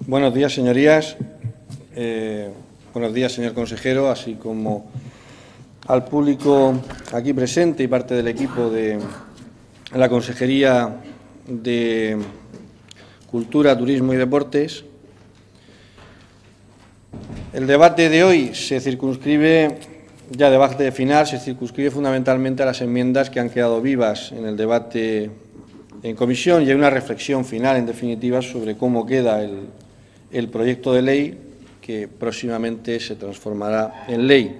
Buenos días, señorías. Buenos días, señor consejero, así como al público aquí presente y parte del equipo de la Consejería de Cultura, Turismo y Deportes. El debate de hoy se circunscribe, ya debate final, se circunscribe fundamentalmente a las enmiendas que han quedado vivas en el debate en comisión y hay una reflexión final, en definitiva, sobre cómo queda el proyecto de ley que próximamente se transformará en ley.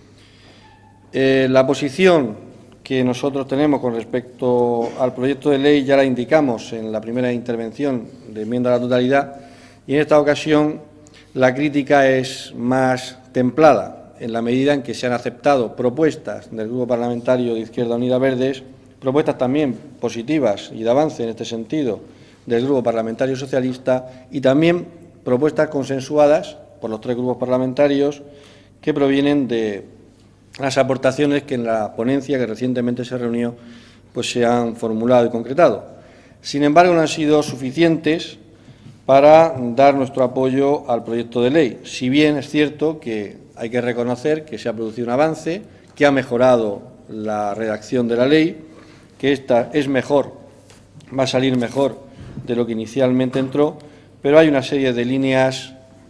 La posición que nosotros tenemos con respecto al proyecto de ley ya la indicamos en la primera intervención de enmienda a la totalidad y en esta ocasión la crítica es más templada en la medida en que se han aceptado propuestas del Grupo Parlamentario de Izquierda Unida Verdes, propuestas también positivas y de avance en este sentido del Grupo Parlamentario Socialista y también propuestas consensuadas por los tres grupos parlamentarios que provienen de las aportaciones que en la ponencia que recientemente se reunió pues se han formulado y concretado. Sin embargo, no han sido suficientes para dar nuestro apoyo al proyecto de ley, si bien es cierto que hay que reconocer que se ha producido un avance, que ha mejorado la redacción de la ley, que esta es mejor, va a salir mejor de lo que inicialmente entró, pero hay una serie de líneas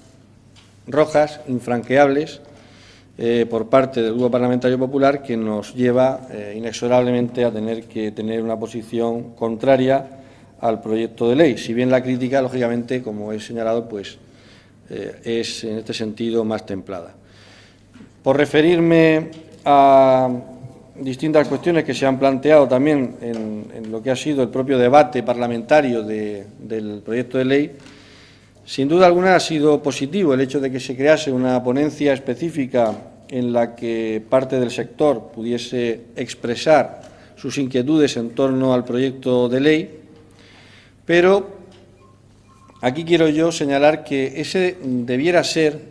rojas, infranqueables, por parte del Grupo Parlamentario Popular que nos lleva inexorablemente a tener que tener una posición contraria al proyecto de ley. Si bien la crítica, lógicamente, como he señalado, pues es en este sentido más templada. Por referirme a distintas cuestiones que se han planteado también en lo que ha sido el propio debate parlamentario del proyecto de ley, sin duda alguna ha sido positivo el hecho de que se crease una ponencia específica en la que parte del sector pudiese expresar sus inquietudes en torno al proyecto de ley, pero aquí quiero yo señalar que ese debiera ser,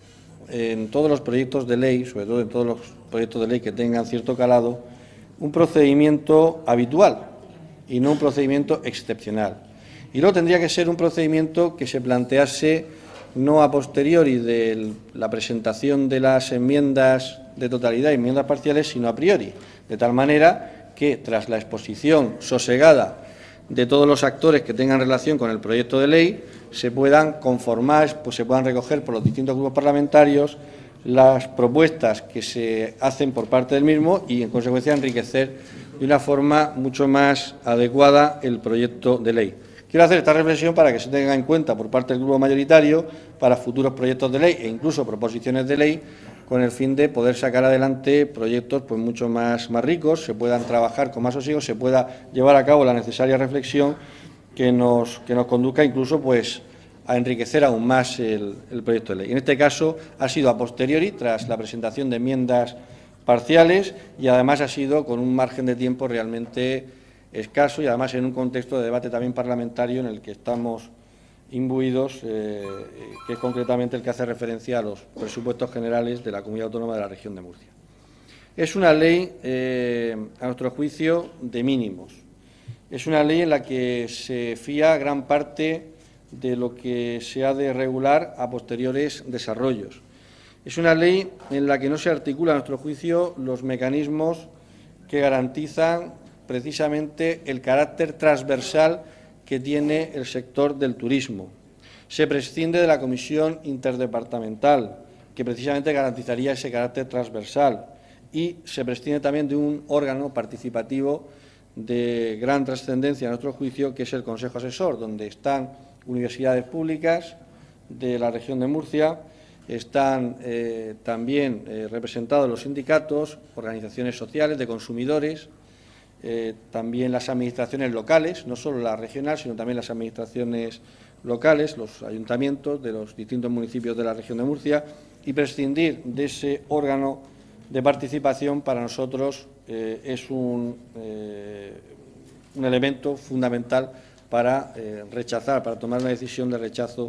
en todos los proyectos de ley, sobre todo en todos los proyectos de ley que tengan cierto calado, un procedimiento habitual y no un procedimiento excepcional. Y luego tendría que ser un procedimiento que se plantease no a posteriori de la presentación de las enmiendas de totalidad y enmiendas parciales, sino a priori, de tal manera que tras la exposición sosegada de todos los actores que tengan relación con el proyecto de ley se puedan conformar, pues se puedan recoger por los distintos grupos parlamentarios las propuestas que se hacen por parte del mismo y, en consecuencia, enriquecer de una forma mucho más adecuada el proyecto de ley. Quiero hacer esta reflexión para que se tenga en cuenta por parte del grupo mayoritario para futuros proyectos de ley e incluso proposiciones de ley con el fin de poder sacar adelante proyectos pues mucho más ricos, se puedan trabajar con más sosiego, se pueda llevar a cabo la necesaria reflexión que nos conduzca incluso pues a enriquecer aún más el proyecto de ley. En este caso ha sido a posteriori, tras la presentación de enmiendas parciales y además ha sido con un margen de tiempo realmente escaso y además en un contexto de debate también parlamentario en el que estamos imbuidos, que es concretamente el que hace referencia a los presupuestos generales de la Comunidad Autónoma de la Región de Murcia. Es una ley, a nuestro juicio, de mínimos. Es una ley en la que se fía gran parte de lo que se ha de regular a posteriores desarrollos. Es una ley en la que no se articula, a nuestro juicio, los mecanismos que garantizan precisamente el carácter transversal que tiene el sector del turismo. Se prescinde de la comisión interdepartamental, que precisamente garantizaría ese carácter transversal, y se prescinde también de un órgano participativo de gran trascendencia, a nuestro juicio, que es el Consejo Asesor, donde están universidades públicas de la región de Murcia, están también representados los sindicatos, organizaciones sociales, de consumidores, también las administraciones locales, no solo la regional, sino también las administraciones locales, los ayuntamientos de los distintos municipios de la región de Murcia, y prescindir de ese órgano de participación para nosotros es un elemento fundamental para rechazar, para tomar una decisión de rechazo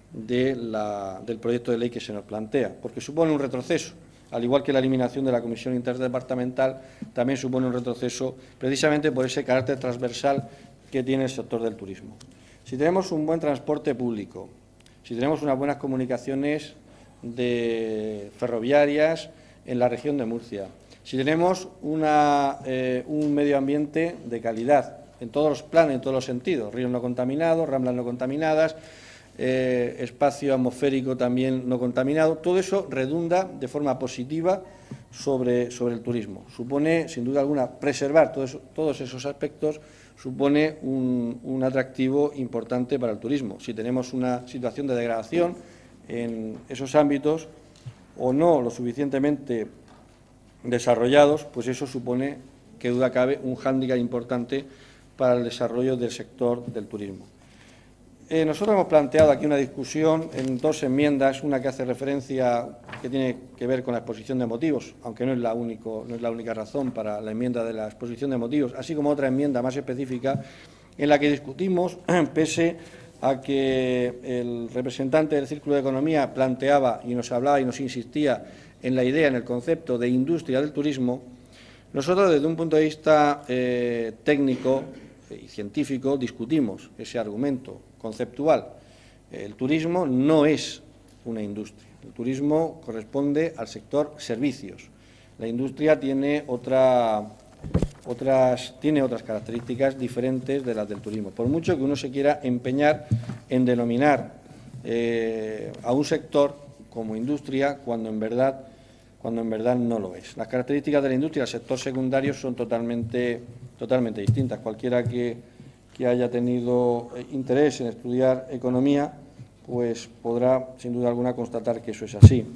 del proyecto de ley que se nos plantea, porque supone un retroceso. Al igual que la eliminación de la Comisión Interdepartamental, también supone un retroceso precisamente por ese carácter transversal que tiene el sector del turismo. Si tenemos un buen transporte público, si tenemos unas buenas comunicaciones ferroviarias en la región de Murcia, si tenemos un medio ambiente de calidad en todos los planes, en todos los sentidos, ríos no contaminados, ramblas no contaminadas, espacio atmosférico también no contaminado, todo eso redunda de forma positiva sobre el turismo. Supone, sin duda alguna, preservar todos esos aspectos supone un atractivo importante para el turismo. Si tenemos una situación de degradación en esos ámbitos o no lo suficientemente desarrollados, pues eso supone, que duda cabe, un hándicap importante para el desarrollo del sector del turismo. Nosotros hemos planteado aquí una discusión en dos enmiendas, una que hace referencia, que tiene que ver con la exposición de motivos, aunque no es la única razón para la enmienda de la exposición de motivos, así como otra enmienda más específica en la que discutimos, pese a que el representante del Círculo de Economía planteaba y nos hablaba y nos insistía en la idea, en el concepto de industria del turismo, nosotros desde un punto de vista técnico y científico discutimos ese argumento conceptual. El turismo no es una industria. El turismo corresponde al sector servicios. La industria tiene otras características diferentes de las del turismo. Por mucho que uno se quiera empeñar en denominar a un sector como industria, cuando en verdad no lo es. Las características de la industria del sector secundario son totalmente distintas. Cualquiera que haya tenido interés en estudiar economía, pues podrá, sin duda alguna, constatar que eso es así.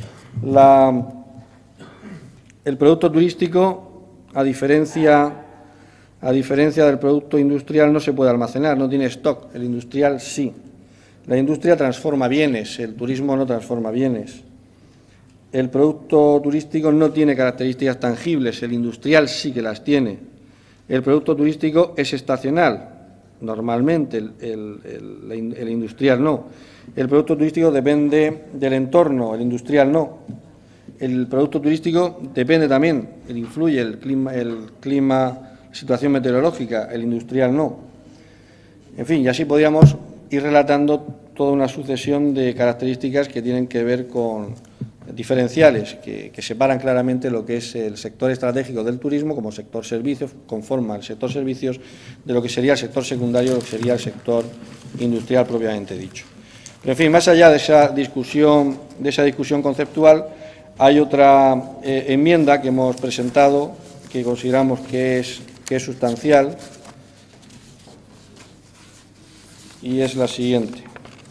El producto turístico, a diferencia del producto industrial, no se puede almacenar, no tiene stock. El industrial sí. La industria transforma bienes, el turismo no transforma bienes. El producto turístico no tiene características tangibles, el industrial sí que las tiene. El producto turístico es estacional, normalmente, el industrial no. El producto turístico depende del entorno, el industrial no. El producto turístico depende también, influye el clima, situación meteorológica, el industrial no. En fin, y así podríamos ir relatando toda una sucesión de características que tienen que ver con diferenciales que separan claramente lo que es el sector estratégico del turismo como sector servicios, conforma el sector servicios de lo que sería el sector secundario, lo que sería el sector industrial propiamente dicho. Pero, en fin, más allá de esa discusión conceptual, hay otra enmienda que hemos presentado que consideramos que es sustancial y es la siguiente.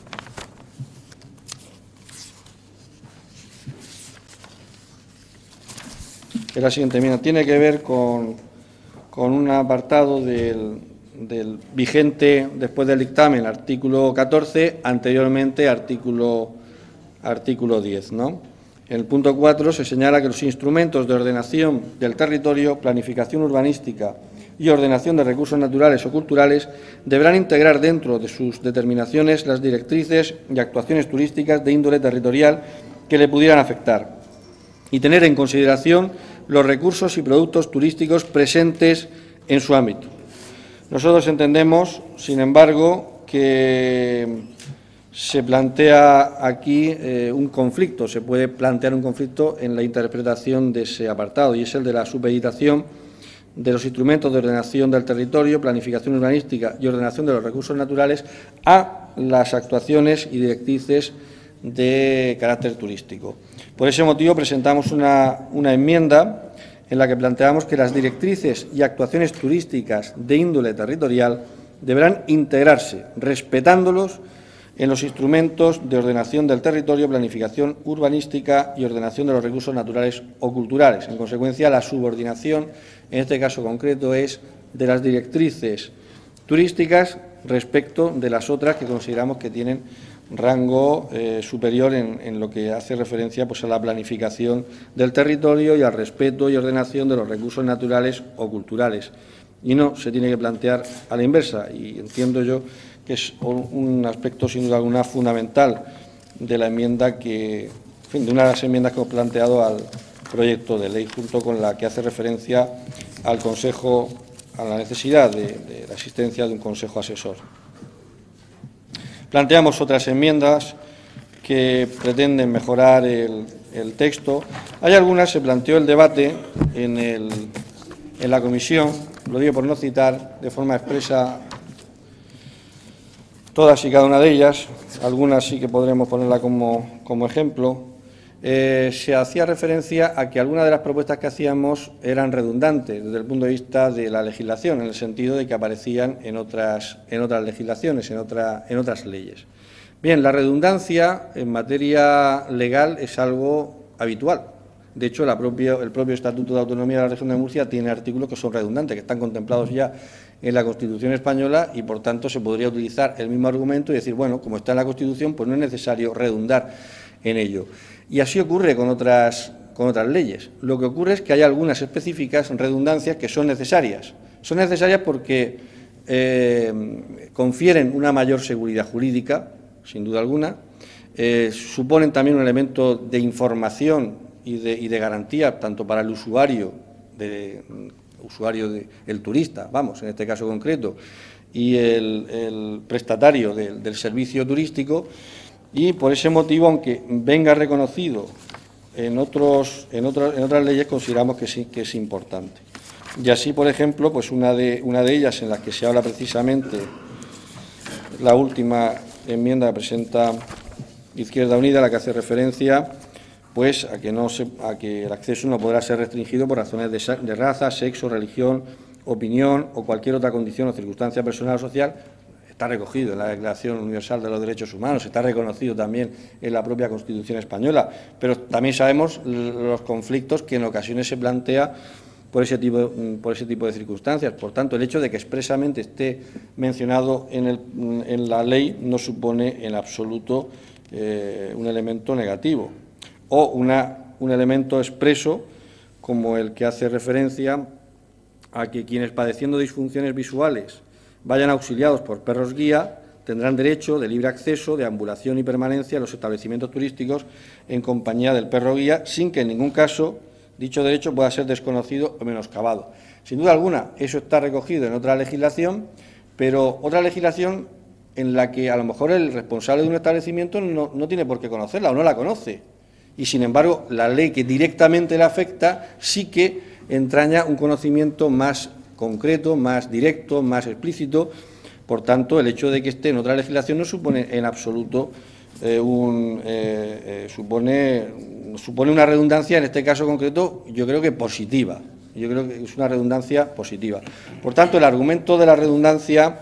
La siguiente enmienda tiene que ver con un apartado del vigente después del dictamen, artículo 14, anteriormente artículo 10, ¿no? En el punto 4 se señala que los instrumentos de ordenación del territorio, planificación urbanística y ordenación de recursos naturales o culturales deberán integrar dentro de sus determinaciones las directrices y actuaciones turísticas de índole territorial que le pudieran afectar y tener en consideración los recursos y productos turísticos presentes en su ámbito. Nosotros entendemos, sin embargo, que se plantea aquí un conflicto, se puede plantear un conflicto en la interpretación de ese apartado, y es el de la supeditación de los instrumentos de ordenación del territorio, planificación urbanística y ordenación de los recursos naturales a las actuaciones y directrices de carácter turístico. Por ese motivo presentamos una enmienda en la que planteamos que las directrices y actuaciones turísticas de índole territorial deberán integrarse, respetándolos, en los instrumentos de ordenación del territorio, planificación urbanística y ordenación de los recursos naturales o culturales. En consecuencia, la subordinación, en este caso concreto, es de las directrices turísticas respecto de las otras que consideramos que tienen rango superior en lo que hace referencia pues, a la planificación del territorio y al respeto y ordenación de los recursos naturales o culturales. Y no se tiene que plantear a la inversa, y entiendo yo que es un aspecto, sin duda alguna, fundamental de la enmienda de una de las enmiendas que hemos planteado al proyecto de ley, junto con la que hace referencia al Consejo, a la necesidad de la existencia de un Consejo asesor. Planteamos otras enmiendas que pretenden mejorar el texto. Hay algunas, se planteó el debate en la comisión, lo digo por no citar de forma expresa todas y cada una de ellas, algunas sí que podremos ponerla como ejemplo. Se hacía referencia a que algunas de las propuestas que hacíamos eran redundantes desde el punto de vista de la legislación, en el sentido de que aparecían en otras legislaciones, en otras leyes. Bien, la redundancia en materia legal es algo habitual. De hecho, el propio Estatuto de Autonomía de la Región de Murcia tiene artículos que son redundantes, que están contemplados ya en la Constitución española y, por tanto, se podría utilizar el mismo argumento y decir, bueno, como está en la Constitución, pues no es necesario redundar en ello. Y así ocurre con otras leyes. Lo que ocurre es que hay algunas específicas redundancias que son necesarias. Son necesarias porque confieren una mayor seguridad jurídica, sin duda alguna, suponen también un elemento de información y de garantía, tanto para el usuario, el turista, vamos, en este caso concreto, y el prestatario del servicio turístico, y por ese motivo, aunque venga reconocido en otras leyes, consideramos que sí que es importante. Y así, por ejemplo, pues una de ellas en las que se habla precisamente, la última enmienda que presenta Izquierda Unida, la que hace referencia pues a que el acceso no podrá ser restringido por razones de raza, sexo, religión, opinión o cualquier otra condición o circunstancia personal o social. Está recogido en la Declaración Universal de los Derechos Humanos, está reconocido también en la propia Constitución española, pero también sabemos los conflictos que en ocasiones se plantea por ese tipo de circunstancias. Por tanto, el hecho de que expresamente esté mencionado en la ley no supone en absoluto un elemento negativo o un elemento expreso como el que hace referencia a que quienes padeciendo disfunciones visuales vayan auxiliados por perros guía tendrán derecho de libre acceso, de ambulación y permanencia a los establecimientos turísticos en compañía del perro guía, sin que en ningún caso dicho derecho pueda ser desconocido o menoscabado. Sin duda alguna, eso está recogido en otra legislación, pero otra legislación en la que a lo mejor el responsable de un establecimiento no tiene por qué conocerla o no la conoce. Y, sin embargo, la ley que directamente le afecta sí que entraña un conocimiento más concreto, más directo, más explícito. Por tanto, el hecho de que esté en otra legislación no supone en absoluto supone una redundancia, en este caso concreto, yo creo que positiva. Yo creo que es una redundancia positiva. Por tanto, el argumento de la redundancia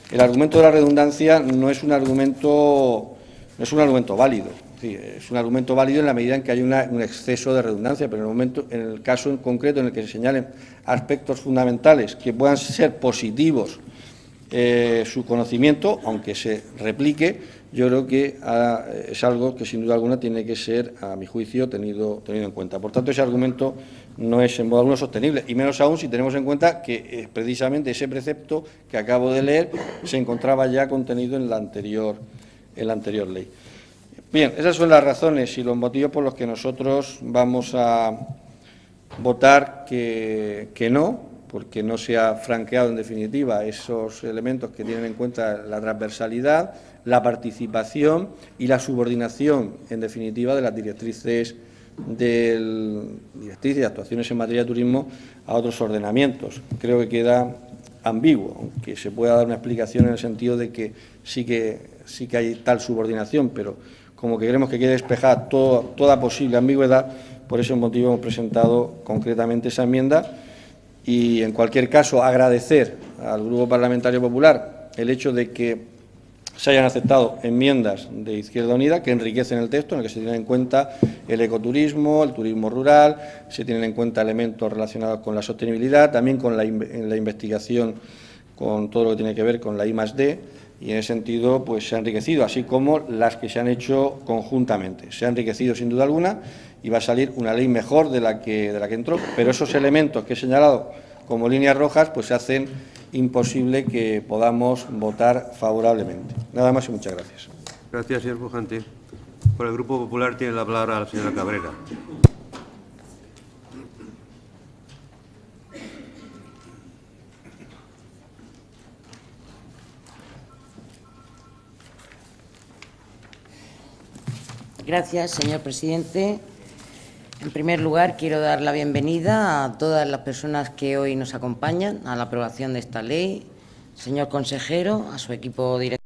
no es un argumento válido. Es un argumento válido en la medida en que hay un exceso de redundancia, pero en el caso en concreto en el que se señalen aspectos fundamentales que puedan ser positivos su conocimiento, aunque se replique, yo creo que es algo que sin duda alguna tiene que ser, a mi juicio, tenido en cuenta. Por tanto, ese argumento no es en modo alguno sostenible, y menos aún si tenemos en cuenta que precisamente ese precepto que acabo de leer se encontraba ya contenido en la anterior ley. Bien, esas son las razones y los motivos por los que nosotros vamos a votar que no, porque no se ha franqueado en definitiva esos elementos que tienen en cuenta la transversalidad, la participación y la subordinación, en definitiva, de las directrices y actuaciones en materia de turismo a otros ordenamientos. Creo que queda ambiguo, aunque se pueda dar una explicación en el sentido de que sí que hay tal subordinación, pero como que queremos que quede despejada toda posible ambigüedad, por ese motivo hemos presentado concretamente esa enmienda. Y, en cualquier caso, agradecer al Grupo Parlamentario Popular el hecho de que se hayan aceptado enmiendas de Izquierda Unida que enriquecen el texto, en el que se tienen en cuenta el ecoturismo, el turismo rural, se tienen en cuenta elementos relacionados con la sostenibilidad, también con la investigación, con todo lo que tiene que ver con la I+D, y en ese sentido pues se ha enriquecido, así como las que se han hecho conjuntamente. Se ha enriquecido sin duda alguna y va a salir una ley mejor de la que entró, pero esos elementos que he señalado como líneas rojas pues hacen imposible que podamos votar favorablemente. Nada más y muchas gracias. Gracias, señor Pujante. Por el Grupo Popular tiene la palabra la señora Cabrera. Gracias, señor presidente. En primer lugar, quiero dar la bienvenida a todas las personas que hoy nos acompañan a la aprobación de esta ley, señor consejero, a su equipo directivo